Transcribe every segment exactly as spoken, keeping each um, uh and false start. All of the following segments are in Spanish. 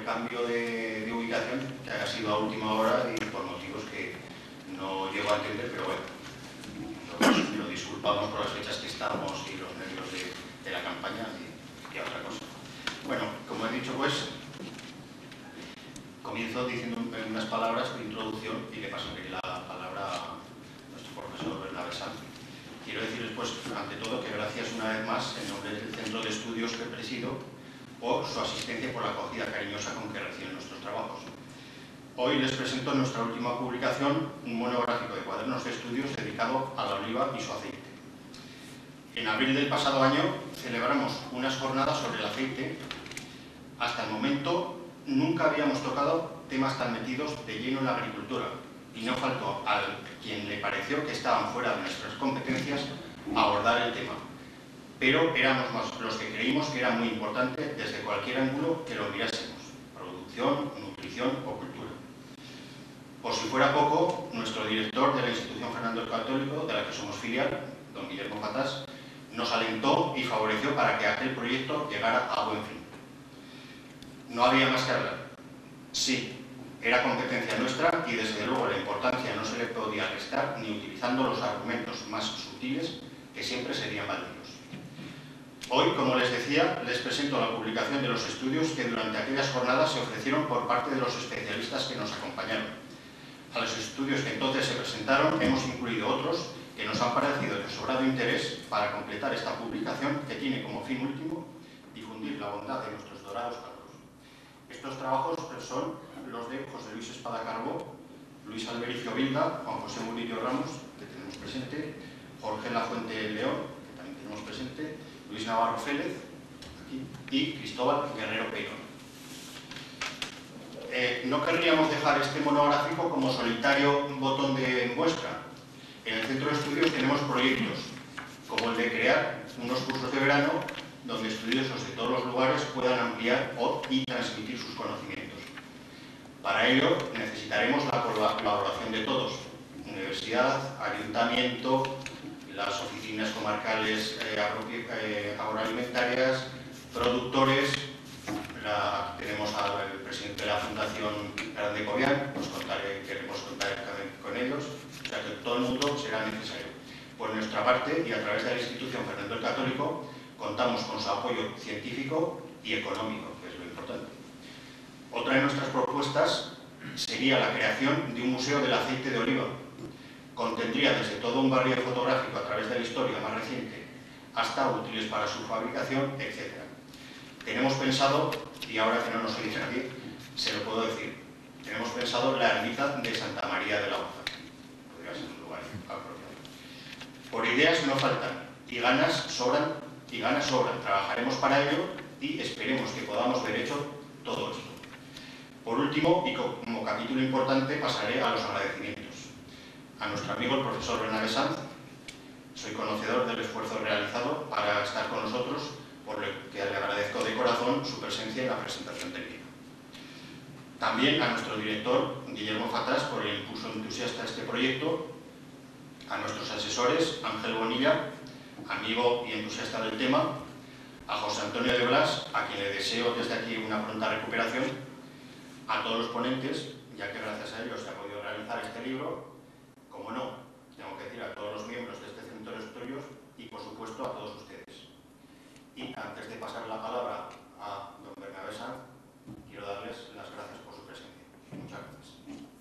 el cambio de, de ubicación, que haya sido a última hora y por motivos que no llego a entender, pero bueno, nos lo disculpamos por las fechas que estamos y los nervios de, de la campaña y, y otra cosa. Bueno, como he dicho, pues comienzo diciendo unas palabras de introducción y le pasaré la palabra a nuestro profesor Bernabé Sanz. Quiero decirles, pues, ante todo, que gracias una vez más en nombre del Centro de Estudios que presido por su asistencia y por la acogida cariñosa con que reciben nuestros trabajos. Hoy les presento nuestra última publicación, un monográfico de cuadernos de estudios dedicado a la oliva y su aceite. En abril del pasado año celebramos unas jornadas sobre el aceite. Hasta el momento nunca habíamos tocado temas tan metidos de lleno en la agricultura y no faltó a quien le pareció que estaban fuera de nuestras competencias abordar el tema. Pero éramos más los que creímos que era muy importante desde cualquier ángulo que lo mirásemos: producción, nutrición o cultura. Por si fuera poco, nuestro director de la institución Fernando el Católico, de la que somos filial, don Guillermo Fatás, nos alentó y favoreció para que aquel proyecto llegara a buen fin. No había más que hablar. Sí, era competencia nuestra y desde luego la importancia no se le podía restar ni utilizando los argumentos más sutiles que siempre serían válidos. Hoy, como les decía, les presento la publicación de los estudios que durante aquellas jornadas se ofrecieron por parte de los especialistas que nos acompañaron. A los estudios que entonces se presentaron hemos incluido otros que nos han parecido de sobrado interés para completar esta publicación que tiene como fin último difundir la bondad de nuestros dorados caldos. Estos trabajos son los de José Luis Espada Carbó, Luis Albericio Bilda, Juan José Murillo Ramos, que tenemos presente, Jorge Lafuente León, que también tenemos presente, Luis Navarro Félez, aquí, y Cristóbal Guerrero Peirón. Eh, no querríamos dejar este monográfico como solitario botón de muestra. En el Centro de Estudios tenemos proyectos, como el de crear unos cursos de verano donde estudiosos de todos los lugares puedan ampliar y transmitir sus conocimientos. Para ello necesitaremos la colaboración de todos: universidad, ayuntamiento, las oficinas comarcales eh, eh, agroalimentarias, productores. La, tenemos al presidente de la Fundación Grande Cobian, nos contaré, queremos contar con ellos, o sea que todo el mundo será necesario. Por nuestra parte, y a través de la institución Fernando el Católico, contamos con su apoyo científico y económico, que es lo importante. Otra de nuestras propuestas sería la creación de un museo del aceite de oliva. Contendría desde todo un barrio fotográfico a través de la historia más reciente hasta útiles para su fabricación, etcétera. Tenemos pensado, y ahora que no nos oye nadie, se lo puedo decir, tenemos pensado la ermita de Santa María de la Oza. Podría ser un lugar apropiado. Por ideas no faltan, y ganas sobran, y ganas sobran. Trabajaremos para ello y esperemos que podamos ver hecho todo esto. Por último, y como capítulo importante, pasaré a los agradecimientos. A nuestro amigo el profesor Bernabé Sanz, soy conocedor del esfuerzo realizado para estar con nosotros, por lo que le agradezco de corazón su presencia en la presentación del libro. También a nuestro director, Guillermo Fatás, por el impulso entusiasta a este proyecto, a nuestros asesores, Ángel Bonilla, amigo y entusiasta del tema, a José Antonio de Blas, a quien le deseo desde aquí una pronta recuperación, a todos los ponentes, ya que gracias a ellos se ha podido realizar este libro, como no, tengo que decir a todos los miembros de este Centro de Estudios y, por supuesto, a todos ustedes. Y antes de pasar la palabra a don Bernabé Sanz, quiero darles las gracias por su presencia. Muchas gracias.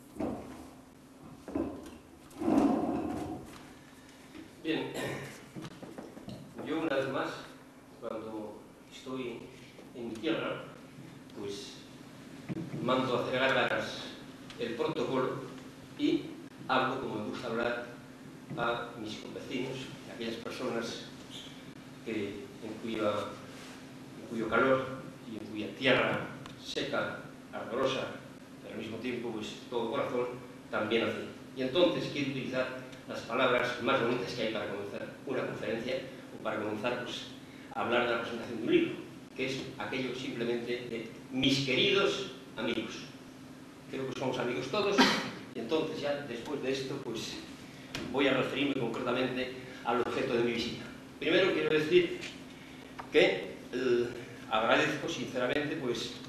Bien, yo una vez más, cuando estoy en mi tierra, pues mando a cegar ganas el protocolo y hablo como me gusta hablar a mis convecinos, a aquellas personas que, en, cuya, en cuyo calor y en cuya tierra seca, ardorosa, pero al mismo tiempo pues todo corazón, también hace. Y entonces quiero utilizar las palabras más bonitas que hay para comenzar una conferencia o para comenzar pues, a hablar de la presentación de un libro, que es aquello simplemente de mis queridos amigos. Creo que somos amigos todos y entonces ya después de esto pues voy a referirme concretamente al objeto de mi visita. Primero quiero decir que eh, agradezco sinceramente pues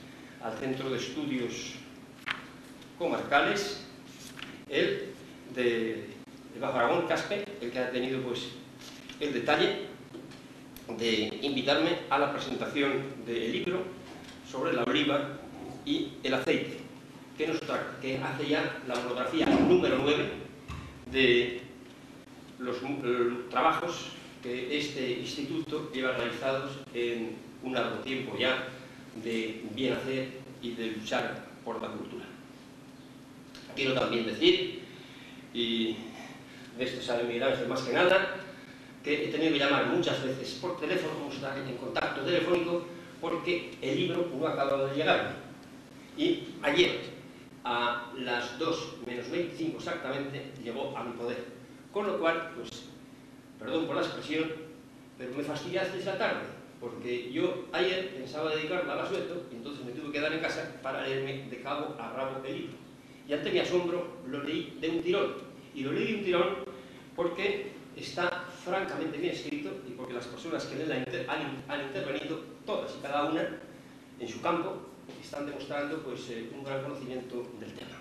al Centro de Estudios Comarcales, el de, de Bajo Aragón, Caspe, el que ha tenido pues el detalle de invitarme a la presentación del libro sobre la oliva y el aceite, que, nos tra que hace ya la monografía número nueve de los eh, trabajos que este instituto lleva realizados en un largo tiempo ya de bien hacer y de luchar por la cultura. Quiero también decir, y de esto sabe Miguel Ángel más que nada, que he tenido que llamar muchas veces por teléfono, vamos a estar en contacto telefónico, porque el libro no ha acabado de llegar. Y ayer, a las dos menos veinticinco exactamente, llegó a mi poder. Con lo cual, pues, perdón por la expresión, pero me fastidiaste esa tarde, porque yo ayer pensaba dedicarla al asueto y entonces me tuve que quedar en casa para leerme de cabo a rabo el libro. Y ante mi asombro lo leí de un tirón. Y lo leí de un tirón porque está francamente bien escrito y porque las personas que en él han, han intervenido, todas y cada una, en su campo, están demostrando pues, eh, un gran conocimiento del tema.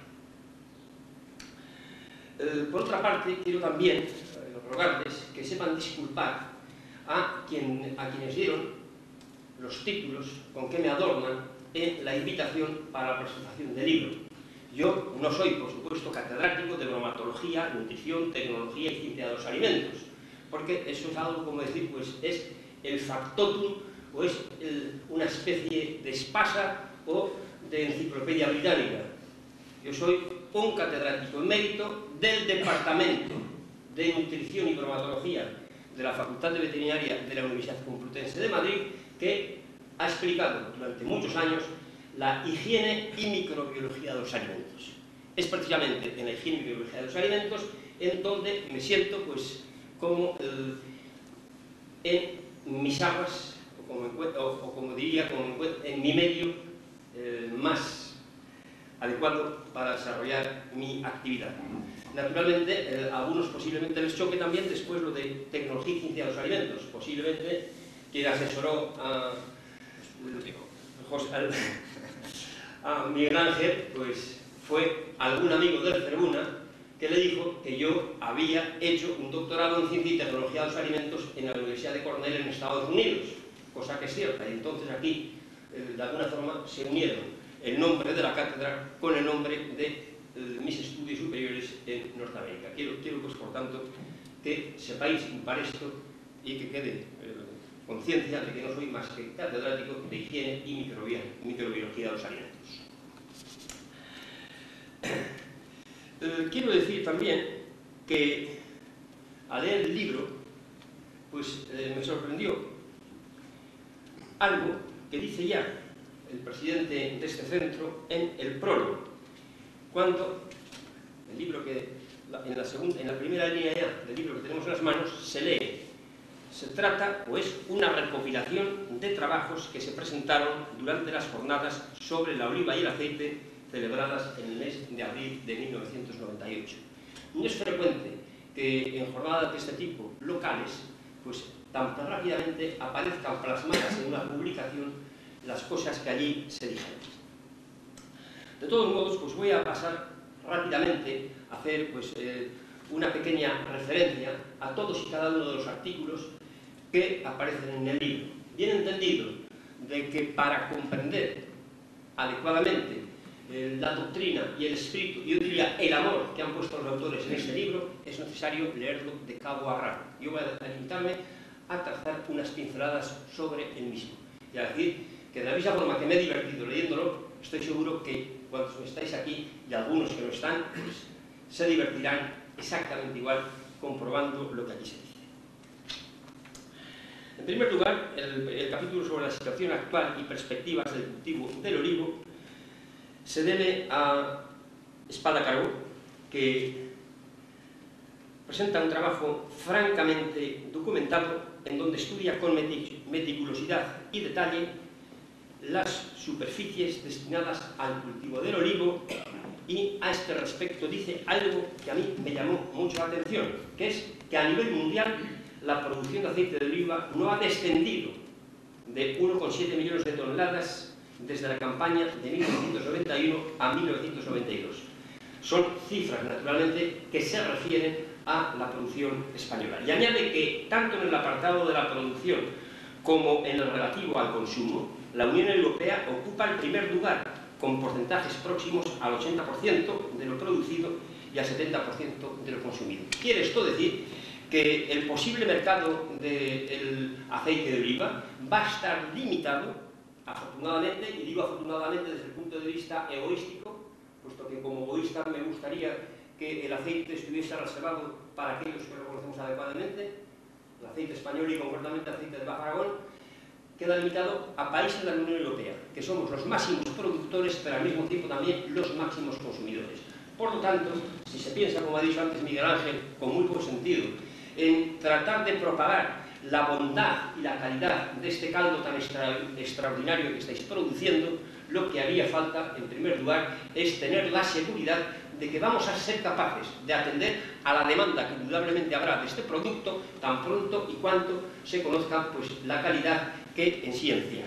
Eh, por otra parte, quiero también eh, rogarles que sepan disculpar a, quien, a quienes dieron los títulos con que me adornan en la invitación para la presentación del libro. Yo no soy, por supuesto, catedrático de bromatología, nutrición, tecnología y ciencia de los alimentos, porque eso es algo, como decir, pues es el factotum o es el, una especie de espasa o de enciclopedia británica. Yo soy un catedrático emérito del Departamento de Nutrición y Bromatología de la Facultad de Veterinaria de la Universidad Complutense de Madrid, que ha explicado durante muchos años la higiene y microbiología de los alimentos. Es precisamente en la higiene y microbiología de los alimentos en donde me siento pues como eh, en mis aguas, o como, o, o como diría, como en mi medio eh, más adecuado para desarrollar mi actividad. Naturalmente, eh, a algunos posiblemente les choque también después lo de tecnología y ciencia de los alimentos. Posiblemente quien asesoró a, a Miguel Ángel, pues fue algún amigo del Cervuna que le dijo que yo había hecho un doctorado en ciencia y tecnología de los alimentos en la Universidad de Cornell en Estados Unidos, cosa que es cierta, y entonces aquí, eh, de alguna forma, se unieron el nombre de la cátedra con el nombre de eh, mis estudios superiores en Norteamérica. Quiero, quiero pues, por tanto, que sepáis para esto y que quede eh, conciencia de que no soy más que catedrático de higiene y microbiología, microbiología de los alimentos. Eh, quiero decir también que al leer el libro, pues eh, me sorprendió algo que dice ya el presidente de este centro en el prólogo, cuando el libro que en la, segunda, en la primera línea ya del libro que tenemos en las manos se lee. Se trata o es una recopilación de trabajos que se presentaron durante las jornadas sobre la oliva y el aceite celebradas en el mes de abril de mil novecientos noventa y ocho. No es frecuente que en jornadas de este tipo locales pues tan rápidamente aparezcan plasmadas en una publicación las cosas que allí se dijeron. De todos modos, pues voy a pasar rápidamente a hacer pues, eh, una pequeña referencia a todos y cada uno de los artículos que aparecen en el libro. Bien entendido de que para comprender adecuadamente eh, la doctrina y el espíritu, yo diría el amor que han puesto los autores en este libro, es necesario leerlo de cabo a rabo. Yo voy a limitarme a trazar unas pinceladas sobre el mismo. Y a decir que de la misma forma que me he divertido leyéndolo, estoy seguro que cuando estáis aquí, y algunos que no están, pues, se divertirán exactamente igual comprobando lo que aquí se dice. En primer lugar, el, el capítulo sobre la situación actual y perspectivas del cultivo del olivo se debe a Espada Carbó, que presenta un trabajo francamente documentado en donde estudia con meticulosidad y detalle las superficies destinadas al cultivo del olivo y a este respecto dice algo que a mí me llamó mucho la atención, que es que a nivel mundial la producción de aceite de oliva no ha descendido de uno coma siete millones de toneladas desde la campaña de mil novecientos noventa y uno a mil novecientos noventa y dos. Son cifras, naturalmente, que se refieren a la producción española. Y añade que, tanto en el apartado de la producción como en el relativo al consumo, la Unión Europea ocupa el primer lugar, con porcentajes próximos al ochenta por ciento de lo producido y al setenta por ciento de lo consumido. Quiere esto decir que el posible mercado del aceite de oliva va a estar limitado, afortunadamente, y digo afortunadamente desde el punto de vista egoístico, puesto que como egoísta me gustaría que el aceite estuviese reservado para aquellos que lo conocemos adecuadamente, el aceite español y concretamente el aceite de Bajo Aragón, queda limitado a países de la Unión Europea, que somos los máximos productores, pero al mismo tiempo también los máximos consumidores. Por lo tanto, si se piensa, como ha dicho antes Miguel Ángel, con muy buen sentido, en tratar de propagar la bondad y la calidad de este caldo tan extra, extraordinario que estáis produciendo, lo que haría falta, en primer lugar, es tener la seguridad de que vamos a ser capaces de atender a la demanda que indudablemente habrá de este producto tan pronto y cuanto se conozca pues, la calidad que en sí encierra.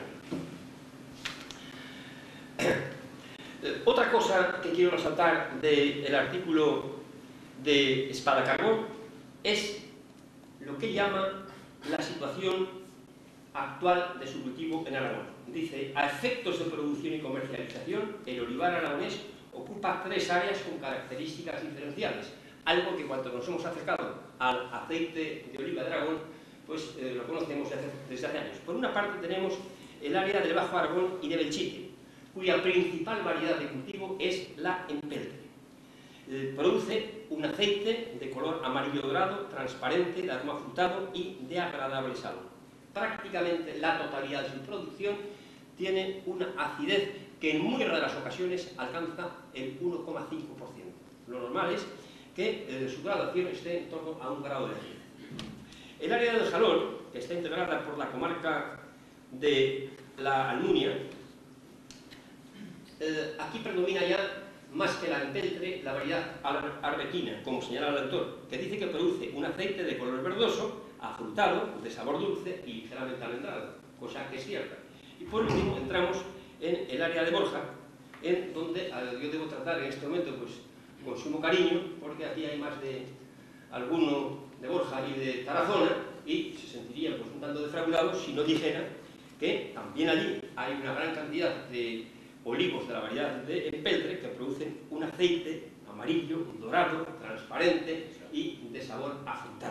Otra cosa que quiero resaltar del artículo de Espadacarbón es lo que llama la situación actual de su cultivo en Aragón. Dice, a efectos de producción y comercialización, el olivar aragonés ocupa tres áreas con características diferenciales, algo que cuando nos hemos acercado al aceite de oliva de Aragón, pues eh, lo conocemos desde, desde hace años. Por una parte tenemos el área del Bajo Aragón y de Belchite, cuya principal variedad de cultivo es la empeltre. Eh, produce un aceite de color amarillo dorado, transparente, de aroma frutado y de agradable sabor. Prácticamente la totalidad de su producción tiene una acidez que en muy raras ocasiones alcanza el uno coma cinco por ciento. Lo normal es que eh, su graduación esté en torno a un grado de acidez. El área del Jalón, que está integrada por la comarca de la Almunia, eh, aquí predomina ya más que la empeltre, la variedad arbequina, como señala el autor, que dice que produce un aceite de color verdoso, afrutado, de sabor dulce y ligeramente almendrado, cosa que es cierta. Y por último entramos en el área de Borja, en donde yo debo tratar en este momento pues, con sumo cariño, porque aquí hay más de alguno de Borja y de Tarazona, y se sentiría pues, un tanto defraudado si no dijera que también allí hay una gran cantidad de olivos de la variedad de empeltre que producen un aceite amarillo, dorado, transparente y de sabor afrutado.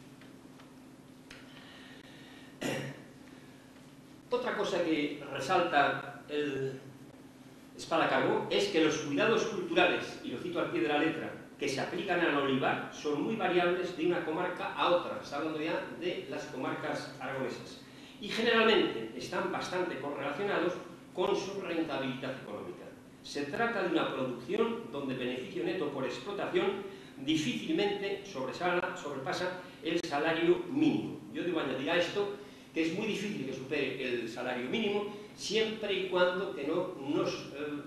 Otra cosa que resalta el Espadacarbón es que los cuidados culturales, y lo cito al pie de la letra, que se aplican al olivar son muy variables de una comarca a otra, está hablando ya de las comarcas aragonesas, y generalmente están bastante correlacionados con su rentabilidad económica. Se trata de una producción donde el beneficio neto por explotación difícilmente sobresala, sobrepasa el salario mínimo. Yo debo añadir a esto que es muy difícil que supere el salario mínimo siempre y cuando que no nos eh,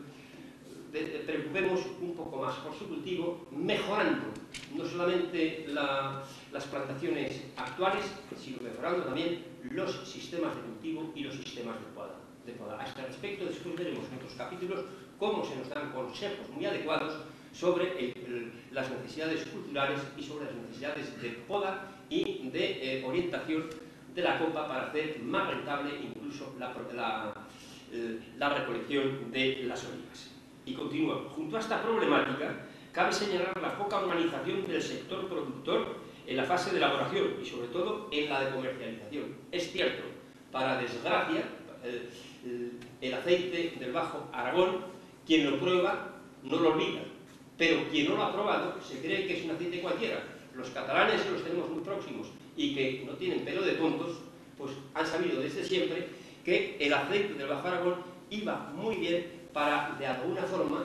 de, de preocupemos un poco más por su cultivo, mejorando no solamente la, las plantaciones actuales, sino mejorando también los sistemas de cultivo y los sistemas de poda. De poda. A este respecto, después veremos en otros capítulos cómo se nos dan consejos muy adecuados sobre el, el, las necesidades culturales y sobre las necesidades de poda y de eh, orientación de la copa para hacer más rentable incluso la, la, eh, la recolección de las olivas. Y continúa, junto a esta problemática, cabe señalar la poca organización del sector productor en la fase de elaboración y sobre todo en la de comercialización. Es cierto, para desgracia, el, el, el aceite del Bajo Aragón, quien lo prueba no lo olvida, pero quien no lo ha probado se cree que es un aceite cualquiera. Los catalanes, que los tenemos muy próximos y que no tienen pelo de tontos, pues han sabido desde siempre que el aceite del Bajo Aragón iba muy bien para, de alguna forma,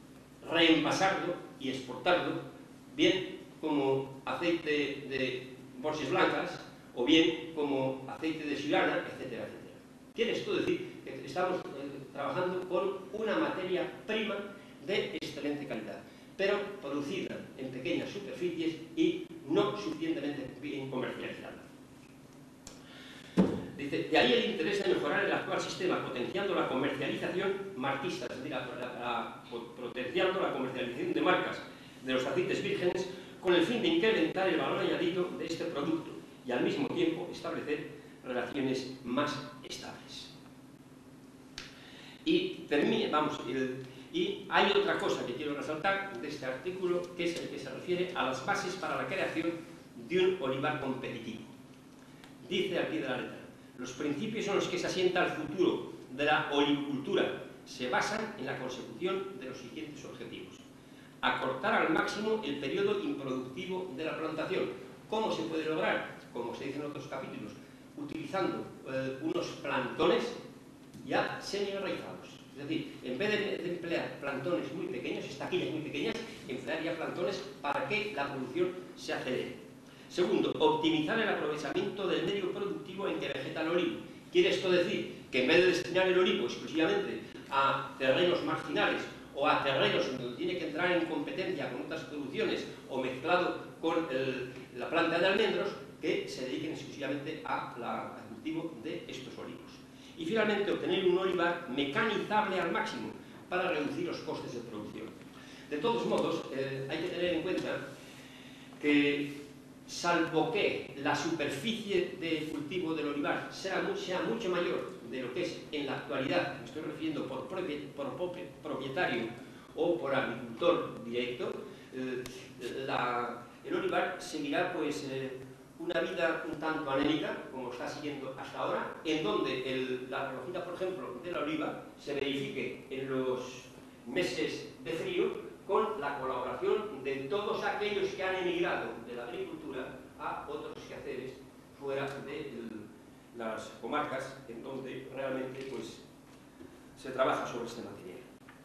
reenvasarlo y exportarlo, bien como aceite de borges blancas, o bien como aceite de Silana, etcétera, etcétera. Quiere esto decir que estamos eh, trabajando con una materia prima de excelente calidad, pero producida en pequeñas superficies y no suficientemente bien comercializada. Dice, de ahí el interés de mejorar el actual sistema, potenciando la comercialización marquista, es decir, la, la, la, potenciando la comercialización de marcas de los aceites vírgenes con el fin de incrementar el valor añadido de este producto y al mismo tiempo establecer relaciones más estables. Y termine, vamos, el, y hay otra cosa que quiero resaltar de este artículo, que es el que se refiere a las bases para la creación de un olivar competitivo. Dice al pie de la letra: los principios en los que se asienta el futuro de la olivicultura se basan en la consecución de los siguientes objetivos: acortar al máximo el periodo improductivo de la plantación. ¿Cómo se puede lograr? Como se dice en otros capítulos, utilizando eh, unos plantones ya semi-enraizados. Es decir, en vez de, de emplear plantones muy pequeños, estaquillas muy pequeñas, emplear ya plantones para que la producción se acelere. Segundo, optimizar el aprovechamiento del medio productivo en que vegeta el olivo. ¿Quiere esto decir que en vez de destinar el olivo exclusivamente a terrenos marginales o a terrenos donde tiene que entrar en competencia con otras producciones o mezclado con el, la planta de almendros, que se dediquen exclusivamente a la, al cultivo de estos olivos? Y finalmente, obtener un olivar mecanizable al máximo para reducir los costes de producción. De todos modos, eh, hay que tener en cuenta que, salvo que la superficie de cultivo del olivar sea, sea mucho mayor de lo que es en la actualidad, me estoy refiriendo por, por propietario o por agricultor directo, eh, la, el olivar seguirá pues eh, una vida un tanto anémica, como está siguiendo hasta ahora, en donde el, la recogida, por ejemplo, de la oliva se verifique en los meses de frío con la colaboración de todos aquellos que han emigrado de la agricultura a otros quehaceres fuera de el, las comarcas en donde realmente pues, se trabaja sobre este material.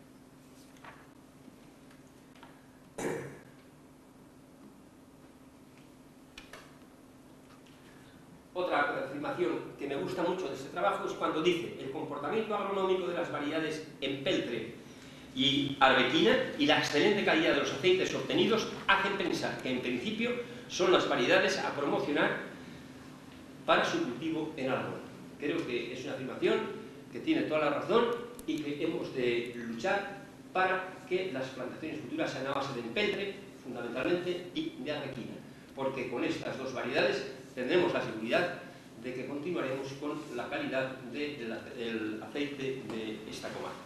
Otra afirmación que me gusta mucho de este trabajo es cuando dice: el comportamiento agronómico de las variedades empeltre y arbequina y la excelente calidad de los aceites obtenidos hacen pensar que en principio son las variedades a promocionar para su cultivo en Aragón. Creo que es una afirmación que tiene toda la razón y que hemos de luchar para que las plantaciones futuras sean a base de empeltre, fundamentalmente, y de arbequina, porque con estas dos variedades tendremos la seguridad de que continuaremos con la calidad del de aceite de esta comarca.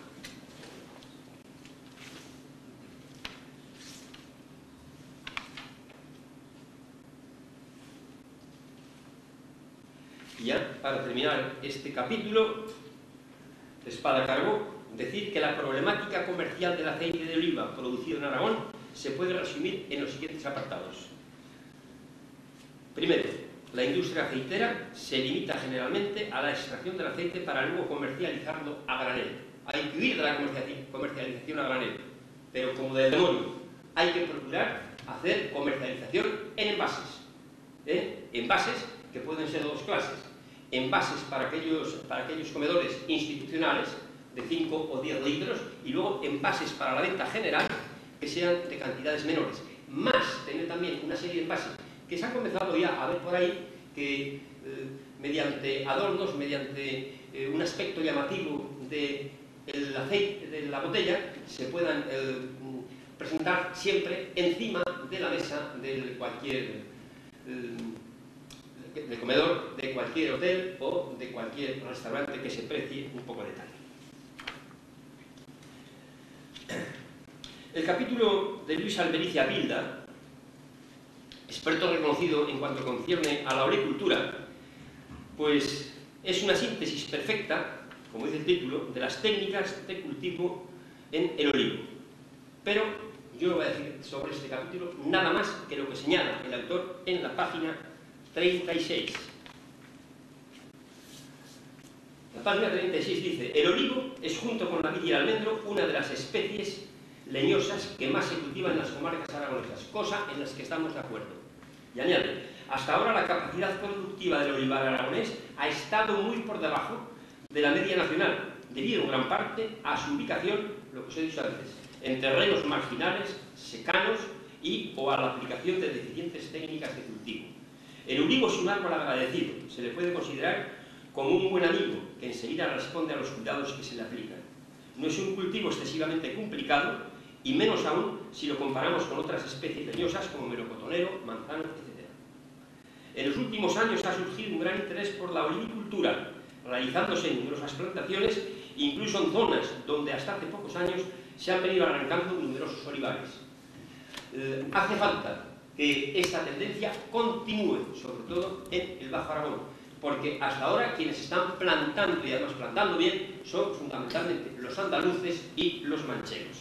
Y ya, para terminar este capítulo, Espada Carbó, decir que la problemática comercial del aceite de oliva producido en Aragón se puede resumir en los siguientes apartados. Primero, la industria aceitera se limita generalmente a la extracción del aceite para luego comercializarlo a granel. Hay que huir de la comercialización a granel, pero como del demonio, hay que procurar hacer comercialización en envases. ¿eh? Envases que pueden ser de dos clases: envases para aquellos, para aquellos comedores institucionales de cinco o diez litros y luego envases para la venta general que sean de cantidades menores. Más tener también una serie de envases que se han comenzado ya a ver por ahí, que eh, mediante adornos, mediante eh, un aspecto llamativo del aceite de la botella, se puedan eh, presentar siempre encima de la mesa de cualquier eh, de comedor, de cualquier hotel o de cualquier restaurante que se precie un poco de detalle. El capítulo de Luis Albericia Bilda, experto reconocido en cuanto concierne a la olicultura, pues es una síntesis perfecta, como dice el título, de las técnicas de cultivo en el olivo. Pero yo no voy a decir sobre este capítulo nada más que lo que señala el autor en la página treinta y seis. La página treinta y seis dice: el olivo es, junto con la vid y el almendro, una de las especies leñosas que más se cultivan en las comarcas aragonesas, cosa en las que estamos de acuerdo. Y añade: hasta ahora la capacidad productiva del olivar aragonés ha estado muy por debajo de la media nacional, debido en gran parte a su ubicación, lo que os he dicho antes, en terrenos marginales, secanos y o a la aplicación de deficientes técnicas de cultivo. El olivo es un árbol agradecido, se le puede considerar como un buen amigo que enseguida responde a los cuidados que se le aplican. No es un cultivo excesivamente complicado, y menos aún si lo comparamos con otras especies leñosas como melocotonero, manzano, etcétera. En los últimos años ha surgido un gran interés por la olivinicultura, realizándose en numerosas plantaciones, incluso en zonas donde hasta hace pocos años se han venido arrancando numerosos olivares. Eh, hace falta que esta tendencia continúe, sobre todo en el Bajo Aragón, porque hasta ahora quienes están plantando, y además plantando bien, son fundamentalmente los andaluces y los manchegos.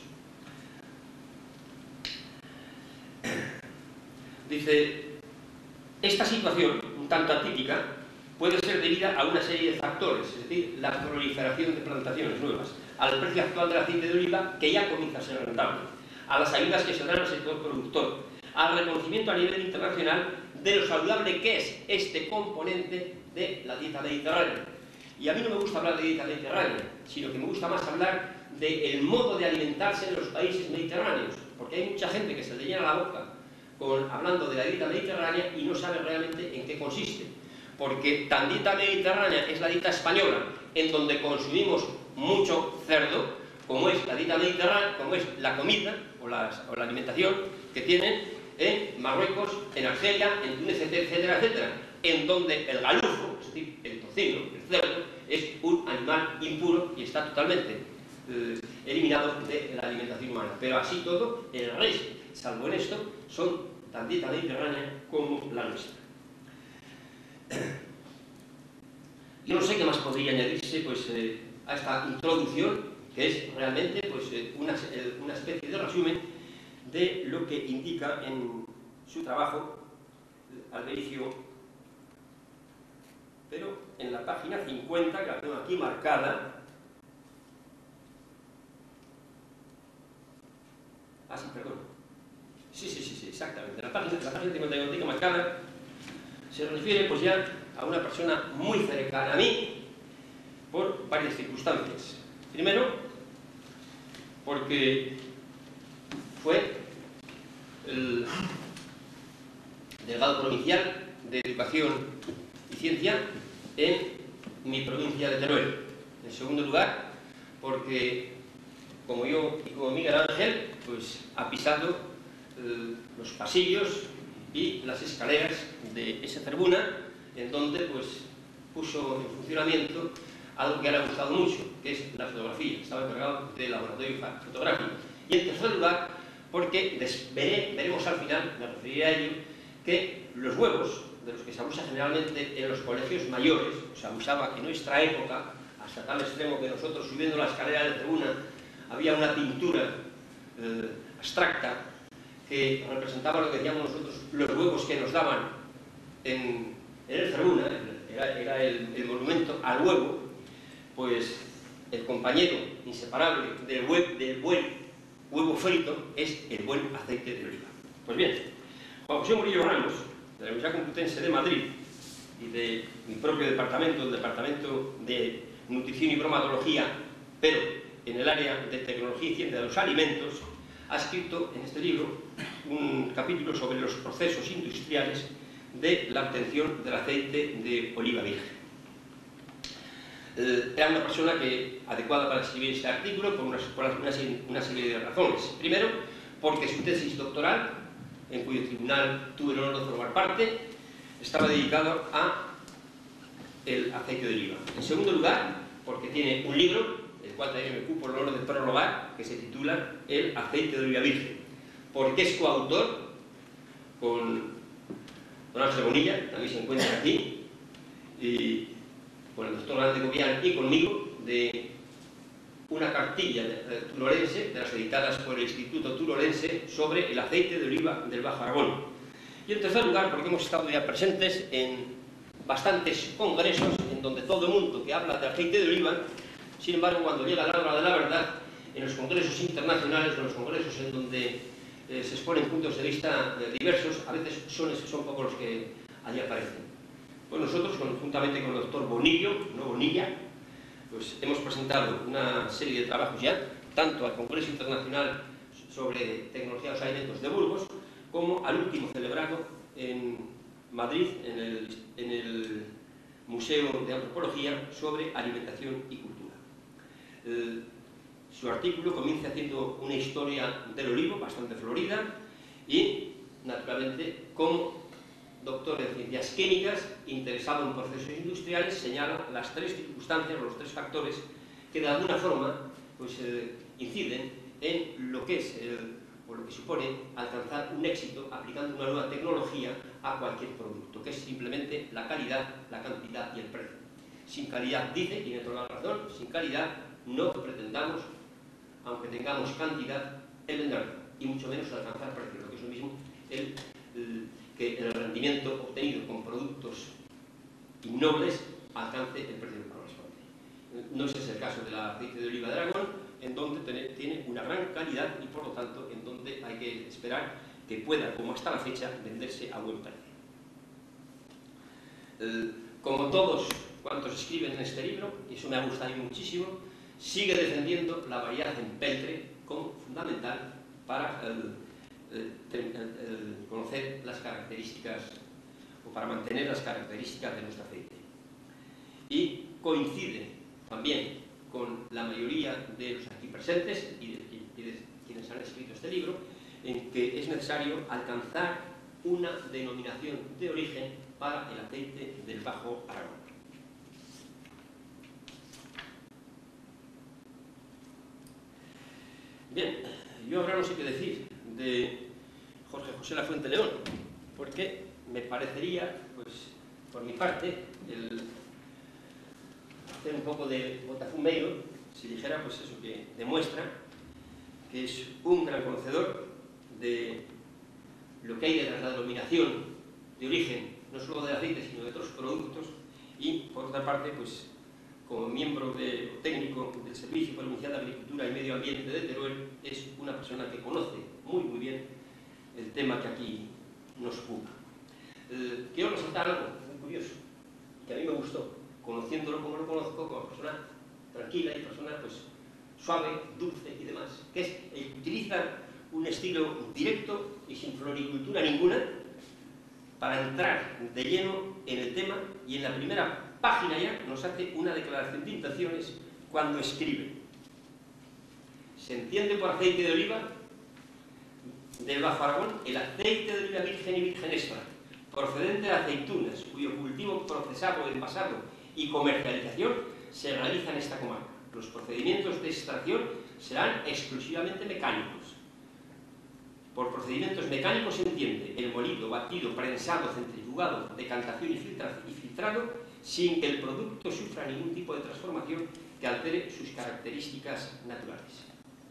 Dice, esta situación, un tanto atípica, puede ser debida a una serie de factores, es decir, la proliferación de plantaciones nuevas, al precio actual del aceite de oliva, que ya comienza a ser rentable, a las ayudas que se dan al sector productor, al reconocimiento a nivel internacional de lo saludable que es este componente de la dieta mediterránea. Y a mí no me gusta hablar de dieta mediterránea, sino que me gusta más hablar del modo de alimentarse en los países mediterráneos, porque hay mucha gente que se le llena la boca con, hablando de la dieta mediterránea y no sabe realmente en qué consiste. Porque tan dieta mediterránea es la dieta española, en donde consumimos mucho cerdo, como es la dieta mediterránea, como es la comida o, las, o la alimentación que tienen en Marruecos, en Argelia, en Túnez, etcétera, etcétera, en donde el galufo, es decir, el tocino, el cerdo, es un animal impuro y está totalmente eh, eliminado de la alimentación humana. Pero así todo, el resto, salvo en esto, son tan dieta mediterránea como la nuestra. Yo no sé qué más podría añadirse pues, eh, a esta introducción, que es realmente pues, eh, una, eh, una especie de resumen de lo que indica en su trabajo Albericio, pero en la página cincuenta, que la tengo aquí marcada. Ah, sí, perdón. Sí, sí, sí, sí, exactamente. La página, la página cincuenta y uno marcada se refiere pues ya a una persona muy cercana a mí por varias circunstancias. Primero, porque fue el delegado provincial de Educación y Ciencia en mi provincia de Teruel. En segundo lugar, porque como yo y como Miguel Ángel, pues ha pisado eh, los pasillos y las escaleras de esa tribuna, en donde pues puso en funcionamiento algo que le ha gustado mucho, que es la fotografía. Estaba encargado del laboratorio fotográfico. Y en tercer lugar, porque veré, veremos al final, me referiré a ello, que los huevos, de los que se abusa generalmente en los colegios mayores, se abusaba en nuestra época, hasta tal extremo que nosotros subiendo la escalera de tribuna había una pintura eh, abstracta que representaba lo que decíamos nosotros, los huevos que nos daban en, en el tribuna, era, era el, el monumento al huevo. Pues el compañero inseparable del, hue del buen huevo frito es el buen aceite de oliva. Pues bien, Juan José Murillo Ramos, de la Universidad Complutense de Madrid y de mi propio departamento, el Departamento de Nutrición y Bromatología, pero en el área de Tecnología y Ciencia de los Alimentos, ha escrito en este libro un capítulo sobre los procesos industriales de la obtención del aceite de oliva virgen. Eh, era una persona que, adecuada para escribir este artículo por, unas, por una, una serie de razones. Primero, porque su tesis doctoral, en cuyo tribunal tuve el honor de formar parte, estaba dedicado a el aceite de oliva. En segundo lugar, porque tiene un libro, el cual también me ocupo el honor de prologar, que se titula El aceite de oliva virgen, porque es coautor con don Ángel Bonilla, también se encuentra aquí, y con el doctor Grande Cobian y conmigo, de una cartilla de, de turolense, de las editadas por el Instituto Turolense, sobre el aceite de oliva del Bajo Aragón. Y en tercer lugar, porque hemos estado ya presentes en bastantes congresos en donde todo el mundo que habla de aceite de oliva, sin embargo, cuando llega la hora de la verdad, en los congresos internacionales, en los congresos en donde eh, se exponen puntos de vista eh, diversos, a veces son, son pocos los que allí aparecen. Pues nosotros, conjuntamente con el doctor Bonillo, no Bonilla, pues hemos presentado una serie de trabajos ya, tanto al Congreso Internacional sobre Tecnología de los Alimentos de Burgos, como al último celebrado en Madrid, en el, en el Museo de Antropología sobre Alimentación y Cultura. Eh, su artículo comienza haciendo una historia del olivo bastante florida y, naturalmente, como doctor en ciencias químicas, interesado en procesos industriales, señala las tres circunstancias, los tres factores que de alguna forma pues, eh, inciden en lo que es el, o lo que supone alcanzar un éxito aplicando una nueva tecnología a cualquier producto, que es simplemente la calidad, la cantidad y el precio. Sin calidad, dice, tiene toda la razón, sin calidad no pretendamos, aunque tengamos cantidad, el venderlo, y mucho menos alcanzar precio, lo que es lo mismo el, el, que el rendimiento obtenido con productos innobles alcance el precio que corresponde. No ese es el caso del aceite de oliva de Aragón, en donde tiene una gran calidad y por lo tanto en donde hay que esperar que pueda, como hasta la fecha, venderse a buen precio. Eh, como todos cuantos escriben en este libro, y eso me ha gustado muchísimo, sigue defendiendo la variedad en peltre como fundamental para el, el, el, el conocer las características o para mantener las características de nuestro aceite. Y coincide también con la mayoría de los aquí presentes y de, y de quienes han escrito este libro, en que es necesario alcanzar una denominación de origen para el aceite del Bajo Aragón. Bien, yo ahora no sé qué decir de Jorge José Lafuente León, porque me parecería, pues, por mi parte, el hacer un poco de botafumeiro, si dijera, pues eso, que demuestra que es un gran conocedor de lo que hay detrás de la denominación de origen, no solo del aceite, sino de otros productos, y, por otra parte, pues, como miembro de, técnico del Servicio Provincial de Agricultura y Medio Ambiente de Teruel, es una persona que conoce muy, muy bien el tema que aquí nos ocupa. Eh, quiero resaltar algo muy curioso, que a mí me gustó, conociéndolo como lo conozco, como persona tranquila y persona pues, suave, dulce y demás, que es el que utiliza un estilo directo y sin floricultura ninguna para entrar de lleno en el tema, y en la primera página ya nos hace una declaración de intenciones cuando escribe: se entiende por aceite de oliva del Bajo Aragón el aceite de oliva virgen y virgen extra, procedente de aceitunas, cuyo cultivo, procesado, envasado y comercialización se realiza en esta comarca. Los procedimientos de extracción serán exclusivamente mecánicos. Por procedimientos mecánicos se entiende el molido, batido, prensado, centrifugado, decantación y, filtra y filtrado, sin que el producto sufra ningún tipo de transformación que altere sus características naturales.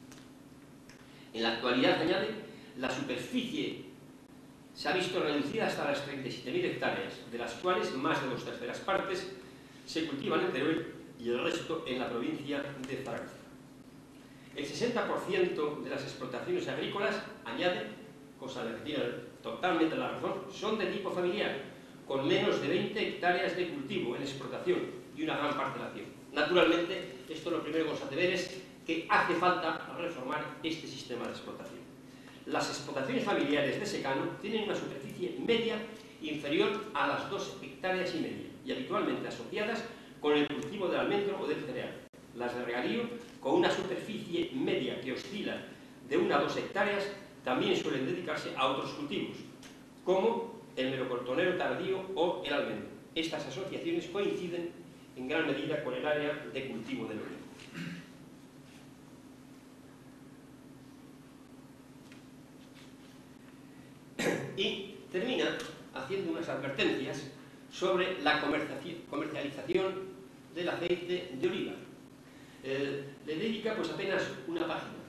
En la actualidad, añade, la superficie se ha visto reducida hasta las treinta y siete mil hectáreas, de las cuales más de dos terceras partes se cultivan en Teruel y el resto en la provincia de Zaragoza. El sesenta por ciento de las explotaciones agrícolas, añade, cosa de la que tiene totalmente la razón, son de tipo familiar, con menos de veinte hectáreas de cultivo en explotación y una gran parcelación. Naturalmente, esto lo primero que nos hace ver es que hace falta reformar este sistema de explotación. Las explotaciones familiares de secano tienen una superficie media inferior a las dos hectáreas y media y habitualmente asociadas con el cultivo del almendro o del cereal. Las de regadío, con una superficie media que oscila de una a dos hectáreas, también suelen dedicarse a otros cultivos, como el melocotonero tardío o el almendro. Estas asociaciones coinciden en gran medida con el área de cultivo del olivo. Y termina haciendo unas advertencias sobre la comercialización del aceite de oliva. Eh, le dedica pues apenas una página,